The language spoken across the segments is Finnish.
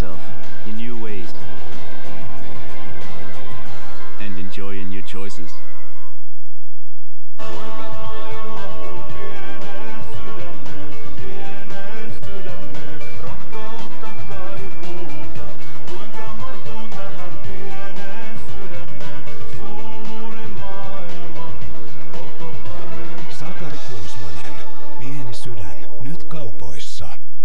yourself in new ways and enjoy your new choices. Sakari Kuusmanen, Pieni sydän, nyt kaupoissa.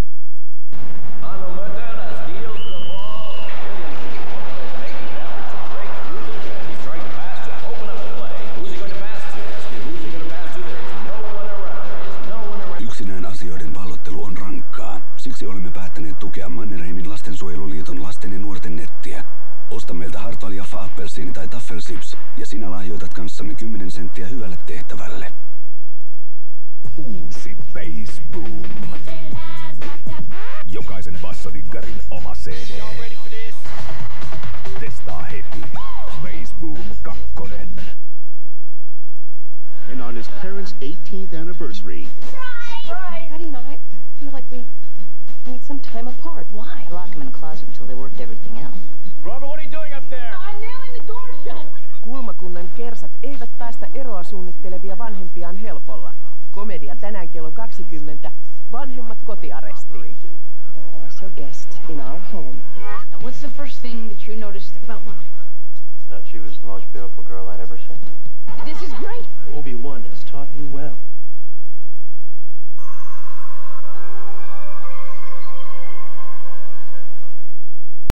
Yksinään asioiden vallottelu on rankkaa. Siksi olemme päättäneet tukea Mannerheimin lastensuojeluliiton lasten ja nuorten nettiä. Osta meiltä Hartwall Jaffa appelsiini tai Taffel-Sips ja sinä lahjoitat kanssamme 10 senttiä hyvälle tehtävälle. Uusi Bass Boom. Jokaisen bassodiggarin oma CD. Testaa heti. Bass Boom 2. And on his parents' 18th anniversary. Patty and I feel like we need some time apart. Why? I locked them in a closet until they worked everything out. Robert, what are you doing up there? I'm nailing the door shut. Kulmakunnan kersat eivät päästä eroa suunnittelevia vanhempiaan helpolla. Komedia tänään kello 20. Vanhemmat kotiarestiin. There are also guests in our home. And what's the first thing that you noticed about Mom? Thought she was the most beautiful girl I'd ever seen. This is great. Obi-Wan has taught you well.